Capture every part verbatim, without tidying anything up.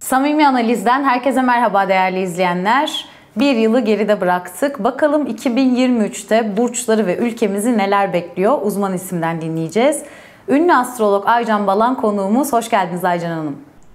Samimi Analiz'den herkese merhaba değerli izleyenler. Bir yılı geride bıraktık. Bakalım iki bin yirmi üçte burçları ve ülkemizi neler bekliyor? Uzman isimden dinleyeceğiz. Ünlü astrolog Aycan Balan konuğumuz. Hoş geldiniz Aycan Hanım.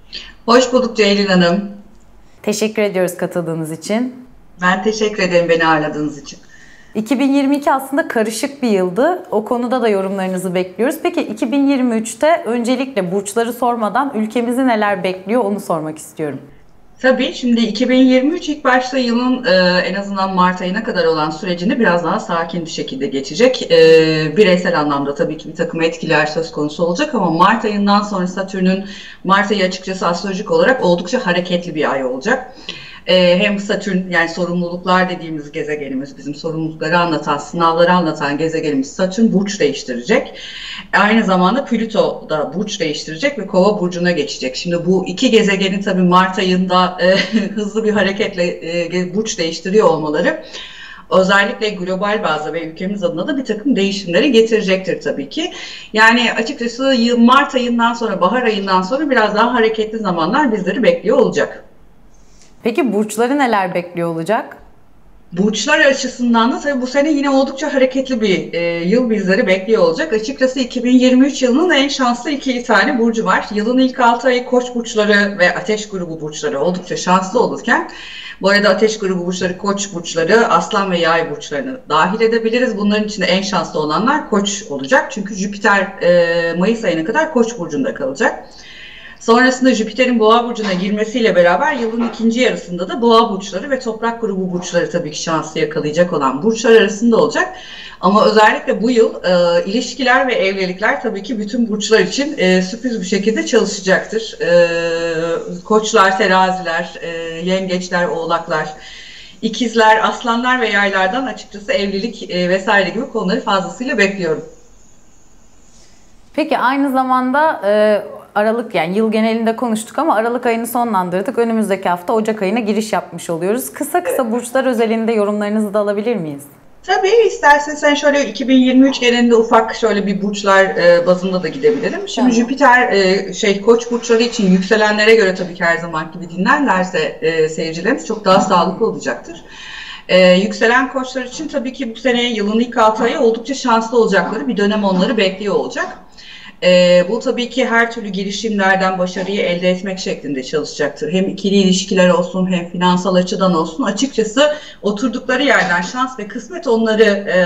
Hoş bulduk Ceylin Hanım. Teşekkür ediyoruz katıldığınız için. Ben teşekkür ederim beni ağırladığınız için. iki bin yirmi iki aslında karışık bir yıldı. O konuda da yorumlarınızı bekliyoruz. Peki iki bin yirmi üçte öncelikle burçları sormadan ülkemizi neler bekliyor onu sormak istiyorum. Tabii şimdi iki bin yirmi üç ilk başta yılın e, en azından Mart ayına kadar olan sürecini biraz daha sakin bir şekilde geçecek. E, bireysel anlamda tabii ki bir takım etkiler söz konusu olacak ama Mart ayından sonra Satürn'ün Mart ayı açıkçası astrolojik olarak oldukça hareketli bir ay olacak. Ee, hem Satürn yani sorumluluklar dediğimiz gezegenimiz, bizim sorumlulukları anlatan, sınavları anlatan gezegenimiz Satürn burç değiştirecek. Aynı zamanda Plüto da burç değiştirecek ve Kova burcuna geçecek. Şimdi bu iki gezegenin tabii Mart ayında e, hızlı bir hareketle e, burç değiştiriyor olmaları özellikle global bazda ve ülkemiz adına da bir takım değişimleri getirecektir tabii ki. Yani açıkçası Mart ayından sonra, bahar ayından sonra biraz daha hareketli zamanlar bizleri bekliyor olacak. Peki burçları neler bekliyor olacak? Burçlar açısından da tabii bu sene yine oldukça hareketli bir e, yıl bizleri bekliyor olacak. Açıkçası iki bin yirmi üç yılının en şanslı iki tane burcu var. Yılın ilk altı ayı Koç burçları ve Ateş grubu burçları oldukça şanslı olurken, bu arada Ateş grubu burçları, Koç burçları, Aslan ve Yay burçlarını dahil edebiliriz. Bunların içinde en şanslı olanlar Koç olacak. Çünkü Jüpiter e, Mayıs ayına kadar Koç burcunda kalacak. Sonrasında Jüpiter'in Boğa burcuna girmesiyle beraber yılın ikinci yarısında da Boğa burçları ve Toprak grubu burçları tabii ki şanslı yakalayacak olan burçlar arasında olacak. Ama özellikle bu yıl e, ilişkiler ve evlilikler tabii ki bütün burçlar için e, sürpriz bir şekilde çalışacaktır. E, koçlar, teraziler, e, yengeçler, oğlaklar, ikizler, aslanlar ve yaylardan açıkçası evlilik e, vesaire gibi konuları fazlasıyla bekliyorum. Peki aynı zamanda e, Aralık yani yıl genelinde konuştuk ama Aralık ayını sonlandırdık. Önümüzdeki hafta Ocak ayına giriş yapmış oluyoruz. Kısa kısa burçlar özelinde yorumlarınızı da alabilir miyiz? Tabii istersen sen şöyle iki bin yirmi üç genelinde ufak şöyle bir burçlar e, bazında da gidebilirim. Şimdi tamam. Jüpiter e, şey Koç burçları için yükselenlere göre tabii ki her zaman gibi dinlerlerse e, seyircilerimiz çok daha sağlıklı olacaktır. Ee, yükselen koçlar için tabii ki bu sene yılın ilk altı ayı oldukça şanslı olacakları bir dönem onları bekliyor olacak. Ee, bu tabii ki her türlü girişimlerden başarıyı elde etmek şeklinde çalışacaktır. Hem ikili ilişkiler olsun hem finansal açıdan olsun açıkçası oturdukları yerden şans ve kısmet onları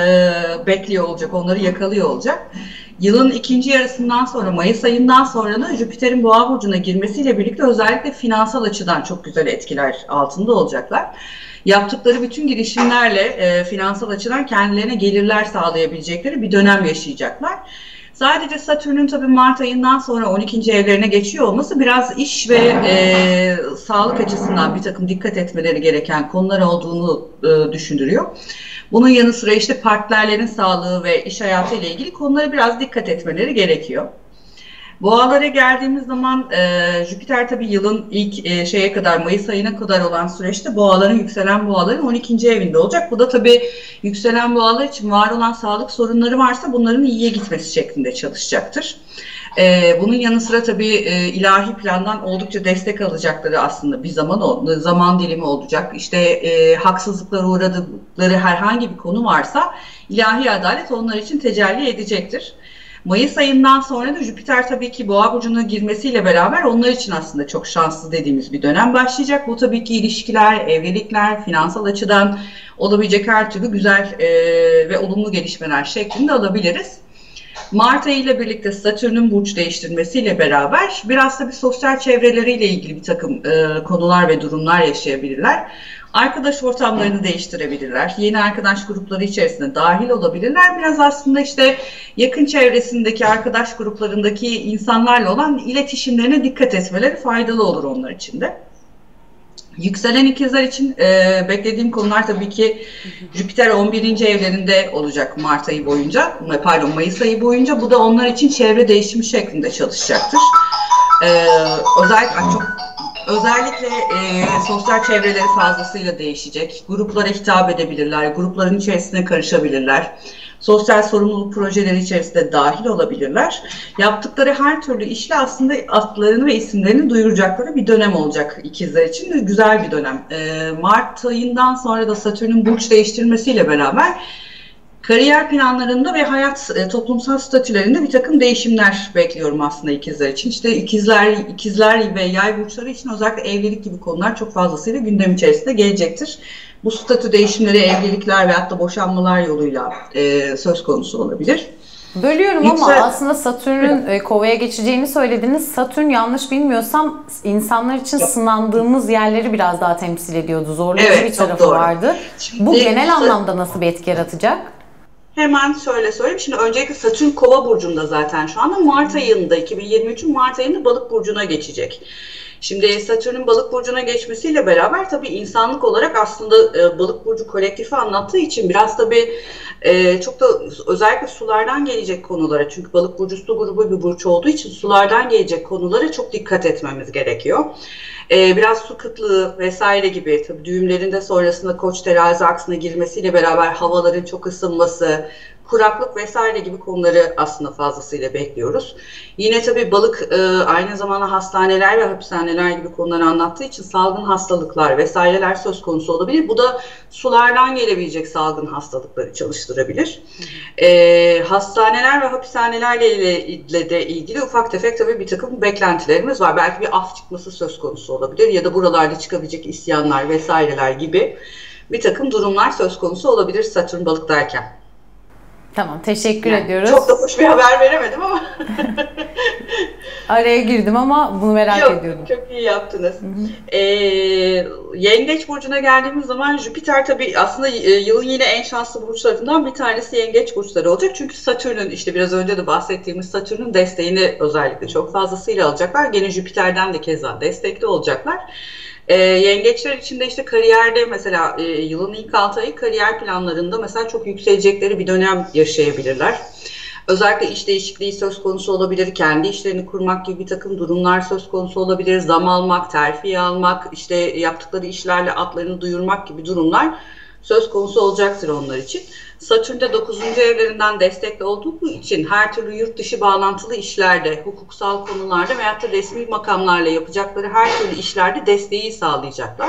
e, bekliyor olacak, onları yakalıyor olacak. Yılın ikinci yarısından sonra Mayıs ayından sonra da Jüpiter'in Boğa burcuna girmesiyle birlikte özellikle finansal açıdan çok güzel etkiler altında olacaklar. Yaptıkları bütün girişimlerle e, finansal açıdan kendilerine gelirler sağlayabilecekleri bir dönem yaşayacaklar. Sadece Satürn'ün tabii Mart ayından sonra on ikinci evlerine geçiyor olması biraz iş ve e, sağlık açısından bir takım dikkat etmeleri gereken konular olduğunu e, düşündürüyor. Bunun yanı sıra işte partnerlerin sağlığı ve iş hayatı ile ilgili konulara biraz dikkat etmeleri gerekiyor. Boğalara geldiğimiz zaman e, Jüpiter tabii yılın ilk e, şeye kadar Mayıs ayına kadar olan süreçte boğaların yükselen boğaların on ikinci evinde olacak. Bu da tabii yükselen boğalar için var olan sağlık sorunları varsa bunların iyiye gitmesi şeklinde çalışacaktır. E, bunun yanı sıra tabii e, ilahi plandan oldukça destek alacakları aslında bir zaman zaman dilimi olacak. İşte e, haksızlıklara uğradıkları herhangi bir konu varsa ilahi adalet onlar için tecelli edecektir. Mayıs ayından sonra da Jüpiter tabii ki Boğa burcuna girmesiyle beraber onlar için aslında çok şanslı dediğimiz bir dönem başlayacak. Bu tabii ki ilişkiler, evlilikler, finansal açıdan olabilecek her türlü güzel e, ve olumlu gelişmeler şeklinde alabiliriz. Mart ayı ile birlikte Satürn'ün burç değiştirmesiyle beraber biraz da bir sosyal çevreleriyle ilgili bir takım e, konular ve durumlar yaşayabilirler. Arkadaş ortamlarını değiştirebilirler. Yeni arkadaş grupları içerisinde dahil olabilirler. Biraz aslında işte yakın çevresindeki arkadaş gruplarındaki insanlarla olan iletişimlerine dikkat etmeleri faydalı olur onlar için de. Yükselen ikizler için e, beklediğim konular tabii ki Jüpiter on birinci evlerinde olacak Mart ayı boyunca, pardon Mayıs ayı boyunca. Bu da onlar için çevre değişimi şeklinde çalışacaktır. E, özellikle çok Özellikle e, sosyal çevreleri fazlasıyla değişecek. Gruplara hitap edebilirler, grupların içerisine karışabilirler. Sosyal sorumluluk projeleri içerisinde dahil olabilirler. Yaptıkları her türlü işle aslında adlarını ve isimlerini duyuracakları bir dönem olacak ikizler için. Güzel bir dönem. E, Mart ayından sonra da Satürn'ün burç değiştirmesiyle beraber kariyer planlarında ve hayat e, toplumsal statülerinde bir takım değişimler bekliyorum aslında ikizler için. İşte ikizler, ikizler ve yay burçları için özellikle evlilik gibi konular çok fazlasıyla gündem içerisinde gelecektir. Bu statü değişimleri evlilikler veyahut da boşanmalar yoluyla e, söz konusu olabilir. Bölüyorum Yüksel... ama aslında Satürn'ün e, Kova'ya geçeceğini söylediniz. Satürn, yanlış bilmiyorsam, insanlar için Yok. sınandığımız yerleri biraz daha temsil ediyordu. Zorlayıcı evet, bir tarafı doğru. vardı. Şimdi, Bu genel anlamda nasıl bir etki yaratacak? Hemen şöyle söyleyeyim. Şimdi öncelikle Satürn Kova burcunda zaten şu anda Mart ayında, iki bin yirmi üçün Mart ayında Balık burcuna geçecek. Şimdi Satürn'ün Balık burcuna geçmesiyle beraber tabii insanlık olarak aslında e, Balık burcu kolektifi anlattığı için biraz tabii e, çok da özellikle sulardan gelecek konulara, çünkü Balık burcu su grubu bir burç olduğu için sulardan gelecek konulara çok dikkat etmemiz gerekiyor. Ee, biraz su kıtlığı vesaire gibi, tabii düğümlerinde sonrasında Koç terazi aksına girmesiyle beraber havaların çok ısınması, kuraklık vesaire gibi konuları aslında fazlasıyla bekliyoruz. Yine tabii balık e, aynı zamanda hastaneler ve hapishaneler gibi konuları anlattığı için salgın hastalıklar vesaireler söz konusu olabilir. Bu da sulardan gelebilecek salgın hastalıkları çalıştırabilir. E, hastaneler ve hapishanelerle ile de ilgili ufak tefek tabii bir takım beklentilerimiz var. Belki bir af çıkması söz konusu olabilir ya da buralarda çıkabilecek isyanlar vesaireler gibi bir takım durumlar söz konusu olabilir Satürn balıktayken. Tamam, teşekkür yani ediyoruz. Çok da hoş bir haber veremedim ama. Araya girdim ama bunu merak Yok, ediyorum. Çok iyi yaptınız. Hı hı. Ee, Yengeç burcuna geldiğimiz zaman Jüpiter tabii aslında yılın yine en şanslı burçlarından bir tanesi Yengeç burçları olacak. Çünkü Satürn'ün, işte biraz önce de bahsettiğimiz Satürn'ün desteğini özellikle çok fazlasıyla alacaklar. Gene Jüpiter'den de keza destekli olacaklar. E, yengeçler için de işte kariyerde mesela e, yılın ilk altı ayı kariyer planlarında mesela çok yükselecekleri bir dönem yaşayabilirler. Özellikle iş değişikliği söz konusu olabilir, kendi işlerini kurmak gibi bir takım durumlar söz konusu olabilir, zam almak, terfi almak, işte yaptıkları işlerle adlarını duyurmak gibi durumlar söz konusu olacaktır onlar için. Satürn de dokuzuncu evlerinden destekli olduğu için her türlü yurt dışı bağlantılı işlerde, hukuksal konularda veyahut da resmi makamlarla yapacakları her türlü işlerde desteği sağlayacaklar.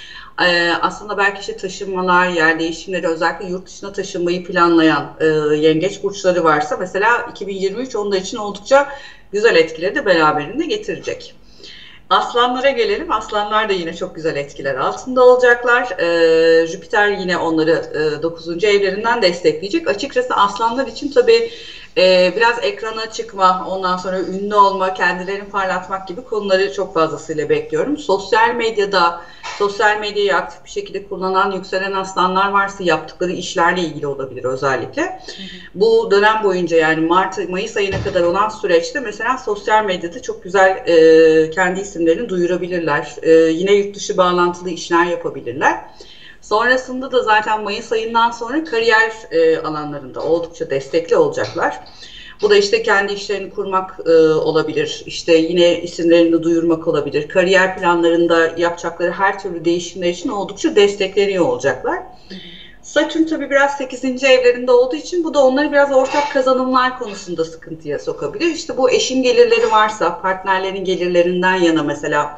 Ee, aslında belki işte taşınmalar, yer değişimleri, özellikle yurt dışına taşınmayı planlayan e, yengeç burçları varsa mesela iki bin yirmi üç onlar için oldukça güzel etkileri de beraberinde getirecek. Aslanlara gelelim. Aslanlar da yine çok güzel etkiler altında olacaklar. Ee, Jüpiter yine onları e, dokuzuncu evlerinden destekleyecek. Açıkçası aslanlar için tabii e, biraz ekrana çıkma, ondan sonra ünlü olma, kendilerini parlatmak gibi konuları çok fazlasıyla bekliyorum. Sosyal medyada, sosyal medyayı aktif bir şekilde kullanan yükselen aslanlar varsa yaptıkları işlerle ilgili olabilir özellikle. Hı hı. Bu dönem boyunca, yani Mart, Mayıs ayına kadar olan süreçte mesela sosyal medyada çok güzel e, kendi isimlerini duyurabilirler. E, yine yurt dışı bağlantılı işler yapabilirler. Sonrasında da zaten Mayıs ayından sonra kariyer e, alanlarında oldukça destekli olacaklar. Bu da işte kendi işlerini kurmak e, olabilir, işte yine isimlerini duyurmak olabilir. Kariyer planlarında yapacakları her türlü değişimler için oldukça destekleniyor olacaklar. Hı hı. Satürn tabii biraz sekizinci evlerinde olduğu için bu da onları biraz ortak kazanımlar konusunda sıkıntıya sokabilir. İşte bu eşin gelirleri varsa, partnerlerin gelirlerinden yana mesela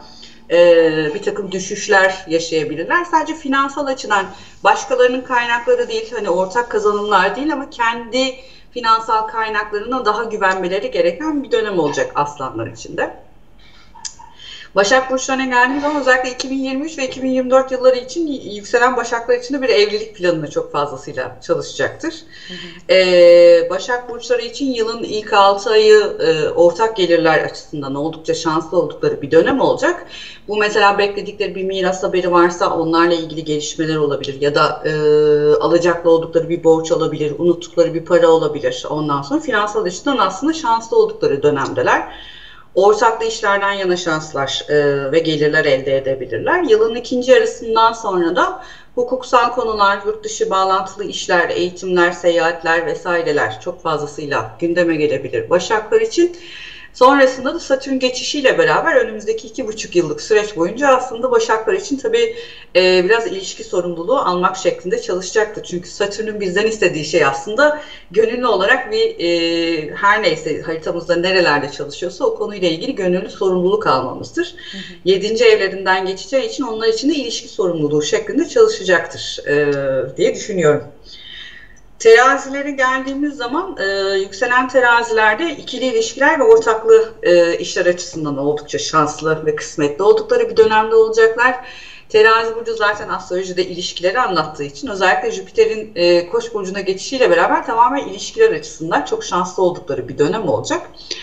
Ee, bir takım düşüşler yaşayabilirler. Sadece finansal açıdan, başkalarının kaynakları değil, hani ortak kazanımlar değil ama kendi finansal kaynaklarına daha güvenmeleri gereken bir dönem olacak aslanlar için de. Başak burçlarına geldiğimiz zaman özellikle iki bin yirmi üç ve iki bin yirmi dört yılları için yükselen Başaklar için de bir evlilik planını çok fazlasıyla çalışacaktır. Hı hı. Ee, Başak burçları için yılın ilk altı ayı e, ortak gelirler açısından oldukça şanslı oldukları bir dönem olacak. Bu mesela bekledikleri bir miras haberi varsa onlarla ilgili gelişmeler olabilir ya da e, alacaklı oldukları bir borç olabilir, unuttukları bir para olabilir. Ondan sonra finansal açıdan aslında şanslı oldukları dönemdeler. Ortaklı işlerden yana şanslar e, ve gelirler elde edebilirler. Yılın ikinci yarısından sonra da hukuksal konular, yurt dışı bağlantılı işler, eğitimler, seyahatler vesaireler çok fazlasıyla gündeme gelebilir Başaklar için. Sonrasında da Satürn geçişiyle beraber önümüzdeki iki buçuk yıllık süreç boyunca aslında Başaklar için tabii e, biraz ilişki sorumluluğu almak şeklinde çalışacaktır. Çünkü Satürn'ün bizden istediği şey aslında gönüllü olarak bir e, her neyse haritamızda nerelerde çalışıyorsa o konuyla ilgili gönüllü sorumluluk almamızdır. Hı hı. Yedinci evlerinden geçeceği için onlar için de ilişki sorumluluğu şeklinde çalışacaktır e, diye düşünüyorum. Terazilere geldiğimiz zaman e, yükselen terazilerde ikili ilişkiler ve ortaklı e, işler açısından oldukça şanslı ve kısmetli oldukları bir dönemde olacaklar. Terazi burcu zaten astrolojide ilişkileri anlattığı için özellikle Jüpiter'in e, Koç burcuna geçişiyle beraber tamamen ilişkiler açısından çok şanslı oldukları bir dönem olacak.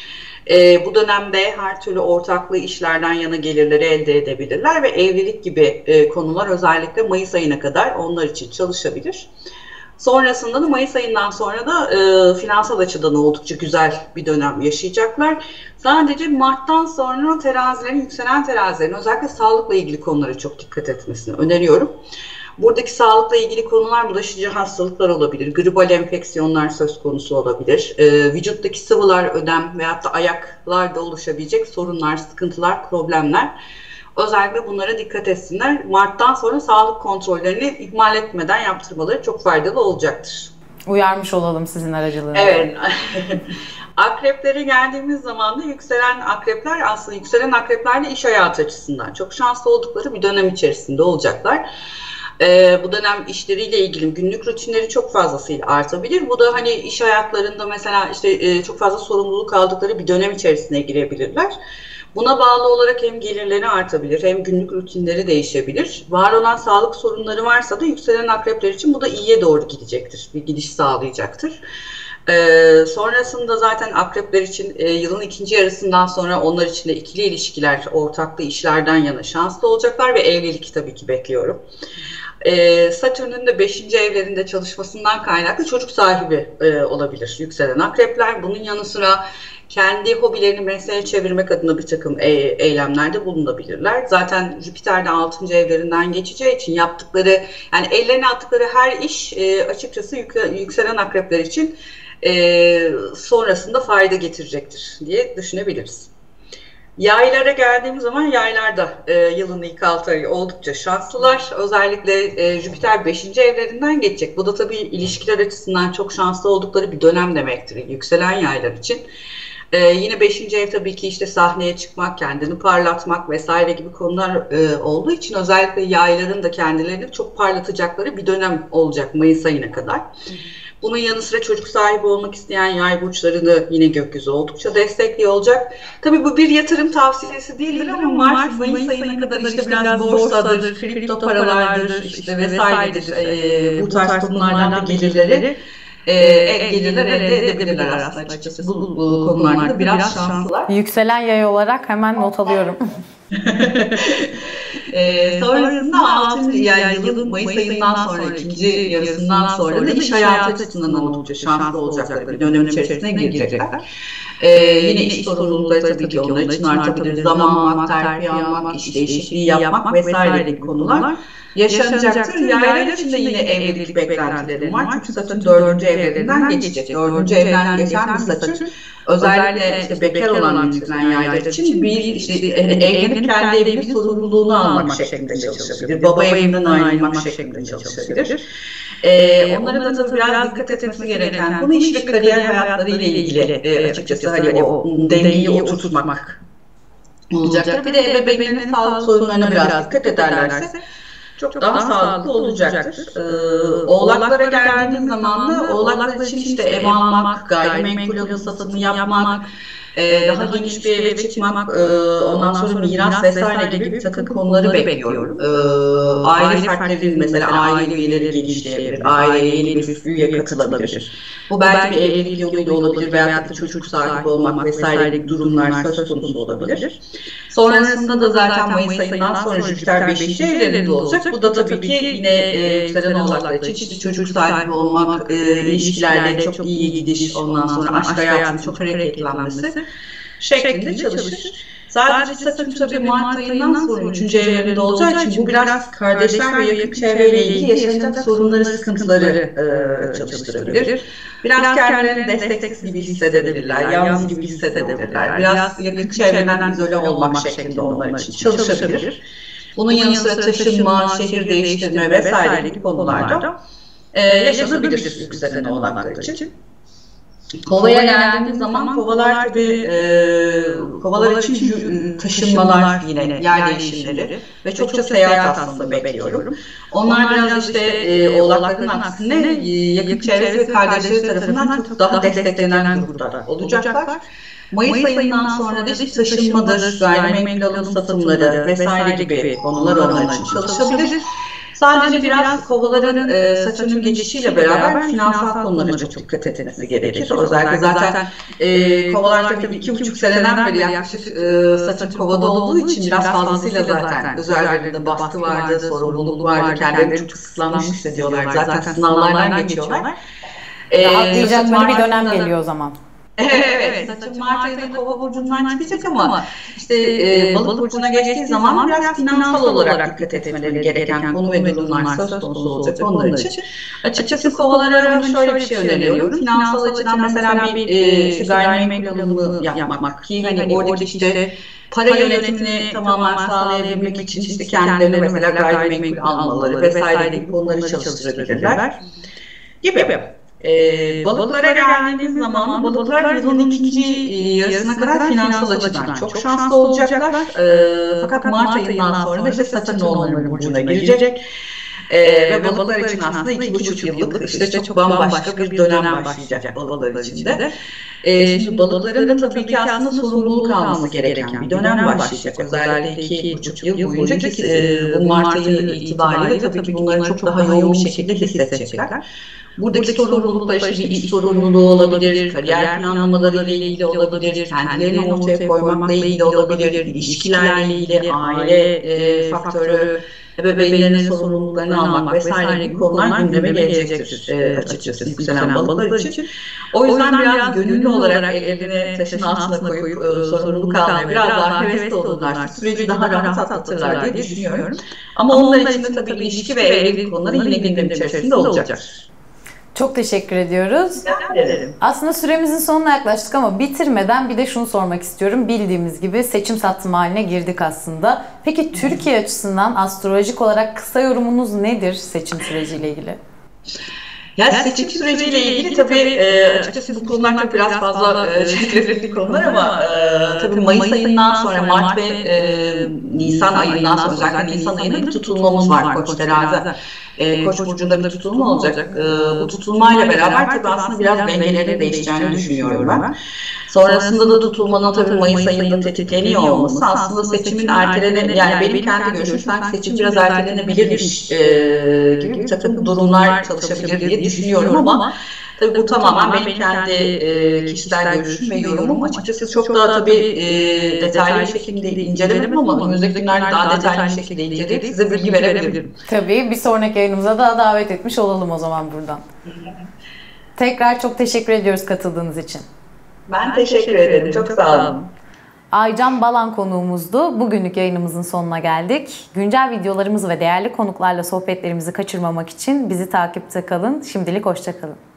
E, bu dönemde her türlü ortaklı işlerden yana gelirleri elde edebilirler ve evlilik gibi e, konular özellikle Mayıs ayına kadar onlar için çalışabilir. Sonrasında da Mayıs ayından sonra da e, finansal açıdan oldukça güzel bir dönem yaşayacaklar. Sadece Mart'tan sonra terazilerin, yükselen terazilerin özellikle sağlıkla ilgili konulara çok dikkat etmesini öneriyorum. Buradaki sağlıkla ilgili konular bulaşıcı hastalıklar olabilir, gribal enfeksiyonlar söz konusu olabilir, e, vücuttaki sıvılar, ödem veyahut da ayaklarda oluşabilecek sorunlar, sıkıntılar, problemler. Özellikle bunlara dikkat etsinler. Mart'tan sonra sağlık kontrollerini ihmal etmeden yaptırmaları çok faydalı olacaktır. Uyarmış olalım sizin aracılığınızla. Evet. Akreplere geldiğimiz zaman da yükselen akrepler aslında yükselen akrepler de iş hayatı açısından çok şanslı oldukları bir dönem içerisinde olacaklar. Ee, bu dönem işleriyle ilgili günlük rutinleri çok fazlasıyla artabilir. Bu da hani iş hayatlarında mesela işte e, çok fazla sorumluluk aldıkları bir dönem içerisine girebilirler. Buna bağlı olarak hem gelirleri artabilir hem günlük rutinleri değişebilir. Var olan sağlık sorunları varsa da yükselen akrepler için bu da iyiye doğru gidecektir. Bir gidiş sağlayacaktır. Ee, sonrasında zaten akrepler için e, yılın ikinci yarısından sonra onlar için de ikili ilişkiler, ortaklı işlerden yana şanslı olacaklar ve evlilik tabii ki bekliyorum. Ee, Satürn'ün de beşinci evlerinde çalışmasından kaynaklı çocuk sahibi e, olabilir yükselen akrepler. Bunun yanı sıra kendi hobilerini mesleğe çevirmek adına bir takım e eylemlerde bulunabilirler. Zaten Jüpiter de altıncı evlerinden geçeceği için yaptıkları, yani ellerine attıkları her iş e, açıkçası yük yükselen akrepler için e, sonrasında fayda getirecektir diye düşünebiliriz. Yaylara geldiğimiz zaman yaylarda e, yılın ilk altı ayı oldukça şanslılar. Özellikle e, Jüpiter beşinci evlerinden geçecek. Bu da tabii ilişkiler açısından çok şanslı oldukları bir dönem demektir yükselen yaylar için. Ee, yine beşinci ev tabii ki işte sahneye çıkmak, kendini parlatmak vesaire gibi konular e, olduğu için özellikle yayların da kendilerini çok parlatacakları bir dönem olacak Mayıs ayına kadar. Hı hı. Bunun yanı sıra çocuk sahibi olmak isteyen yay burçlarını yine gökyüzü oldukça destekliyor olacak. Tabii bu bir yatırım tavsiyesi değildir ama Mart, Mayıs ayına kadar işte biraz borsadır, kripto paralardır, işte vesairedir. E, bu tarz konulardan da gelirleri e, el gelirler elde edebilirler aslında açıkçası. Bu, bu, bu konularda biraz şanslılar. Yükselen yay olarak hemen not alıyorum. Ee, sonrasında altıncı yani yılın Mayıs ayından sonra ikinci yarısından sonra da iş hayatı açısından oldukça şanslı olacakları bir dönem içerisine girecekler. Ee, yine iş sorumlulukları tabii ki onlar için artabilir. Zaman almak, terfi almak, iş değişikliği yapmak vesaire gibi konular yaşanacaktır. Yaylar için de yine evlilik beklentileri var. Çünkü Satürn dördüncü evlerinden geçecek. Dördüncü evden geçen bir Satürn özellikle işte bekar olan yükselen yaylar için bir işte evlenip kendi evinin sorumluluğunu almak şeklinde çalışabilir. Baba evinden ayrılmak şeklinde çalışabilir. Ee, onlara da tabii biraz dikkat etmesi gereken konu iş ve kariyer hayatları ile ilgili e, açıkçası hani o dengeyi oturtmak olacaktır. Bir de ebeveynlerin sağlık sorunlarına biraz dikkat ederlerse çok daha, daha sağlıklı olacaktır. Ee, oğlaklara geldiğimiz zaman da oğlaklar için işte ev almak, gayrimenkul alım satımı yapmak, e, daha geniş bir eve çıkmak, e, ondan sonra miras vesaire gibi bir takım konuları bekliyorum. E, aile fertlerinin mesela aile üyeleri genişleyebilir, aileye yeni bir üye katılabilir. Bu belki bir evlilik yoluyla olabilir veya da çocuk sahibi olmak vesaire gibi durumlar söz konusu olabilir. Sonrasında da zaten Mayıs ayından sonra Jüpiter beşinci evlerinde olacak. Bu da tabii ki yine e, yükselen oğlaklar için işte çocuk sahibi olmak, e, ilişkilerde çok iyi gidiş, ondan sonra aşk hayatının çok hareketlenmesi şeklinde çalışır. Sadece saçım tabii Mart ayından sonra üçüncü evlerinde olacağı için bu biraz kardeşler ve yakın çevreyle ilgili yaşanacak sorunları, sıkıntıları e, çalıştırabilir. Biraz kendilerini desteksiz gibi hissedebilirler, yalnız gibi hissedebilirler. Biraz yakın çevreden izole olmak şeklinde onlar için çalışabilir. Bunun yanı sıra taşınma, şehir değiştirme vesaire gibi konularda e, yaşanabilir yükselen oğlaklar için. Kovaya geldiğimiz zaman kovalar tabii e, kovalar için taşınmalar, yine yer değişimleri ve çokça seyahat aslında bekliyorum. Onlar biraz işte e, oğlakların aksine e, yakın çevresi ve kardeşleri tarafından çok daha desteklenen gruplar olacaklar. Mayıs ayından sonra da işte taşınmadır, gayrimenkul alım satımları vesaire gibi konular onlar için çalışabilir. Sadece biraz kovaların e, saçının geçişiyle beraber finansal konulara çok dikkat etmesi gerekir. Özellikle zaten e, kovalar tabii iki buçuk seneden beri yaklaşık e, saçın kovada olduğu için biraz fazlasıyla zaten özellikle baskı vardı, sorumluluk vardı, kendilerini çok kısıtlanmış hissediyorlar. Zaten sınavlardan geçiyorlar. Rahatlayacakları bir dönem geliyor o zaman. Evet, saçın Mart ayında Kova burcundan çıkacak ama işte e, Balık burcuna geçtiği zaman biraz finansal olarak dikkat etmeleri gereken konu ve durumlar söz konusu olacak onlar için. Açıkçası Kovalara şöyle bir şey öneriyorum. Finansal açıdan mesela bir e, işte gayrimenkul alımı yapmak ki hani oradaki işte para yönetimini tamamen sağlayabilmek için işte kendilerine mesela gayrimenkul almaları vesaire gibi konuları çalıştırabilirler gibi. Ee, balıklara geldiğimiz zaman balıklar yılın ikinci yarısına kadar finansal açıdan çok şanslı olacaklar. Ee, fakat Mart ayından sonra da işte Satürn onların burcuna girecek. Ee, ve balıklar için aslında iki buçuk yıllık işte çok bambaşka bir dönem başlayacak balıklar için de. Ee, şimdi balıkların da tabii ki aslında sorumluluk alması gereken bir dönem başlayacak. Özellikle iki buçuk yıl boyunca ki e, bu Mart ayı itibariyle tabii ki bunları çok daha yoğun bir şekilde hissedecekler. Buradaki sorumluluklar işte bir iş sorumluluğu olabilir, kariyer planlamaları ile ilgili olabilir, kendilerini ortaya koymakla ilgili olabilir, ilişkilerle ilgili, aile e, faktörü, ebeveynlerin sorumluluklarını almak vesaire gibi konular gündeme gelecektir e, açıkçası yükselen balıklar için. O yüzden biraz gönüllü olarak ellerine taşın altına koyup e, sorumluluk almaya biraz daha hevesli olurlar, süreci daha rahat atlatırlar diye düşünüyorum. Ama onlar için de tabii ilişki ve evlilik konuları yine gündem içerisinde olacaktır. Çok teşekkür ediyoruz. Ederim. Aslında süremizin sonuna yaklaştık ama bitirmeden bir de şunu sormak istiyorum. Bildiğimiz gibi seçim satım haline girdik aslında. Peki Türkiye açısından astrolojik olarak kısa yorumunuz nedir seçim süreciyle ilgili? Ya seçim süreciyle ilgili tabii e, açıkçası bu konular çok biraz fazla e, çetrefilli konular ama e, tabii Mayıs ayından sonra Mart ve e, Nisan ayından sonra özellikle Nisan ayında bir tutulmamız var Koç terazi. E, Koç burcunda bir tutulma olacak. E, bu tutulmayla beraber tabii aslında biraz dengelerin değişeceğini düşünüyorum ben. Sonrasında da tutulmanın tabii Mayıs ayında tetikleniyor olması aslında seçimin ertelenen, yani benim kendi görüşüm sanki seçim biraz ertelenebilirmiş e, gibi bir takım durumlar çalışabilir diye düşünüyorum ama tabii bu tamamen benim kendi e, kişisel görüşüm ve yorumum. Açıkçası çok daha tabii e, detaylı bir şekilde incelemedim ama önümüzdeki günlerde daha detaylı bir şekilde inceleyip size bilgi verebilirim. Tabii bir sonraki yayınımıza da davet etmiş olalım o zaman buradan. Tekrar çok teşekkür ediyoruz katıldığınız için. Ben teşekkür ederim. Çok sağ olun. Aycan Balan konuğumuzdu. Bugünlük yayınımızın sonuna geldik. Güncel videolarımızı ve değerli konuklarla sohbetlerimizi kaçırmamak için bizi takipte kalın. Şimdilik hoşça kalın.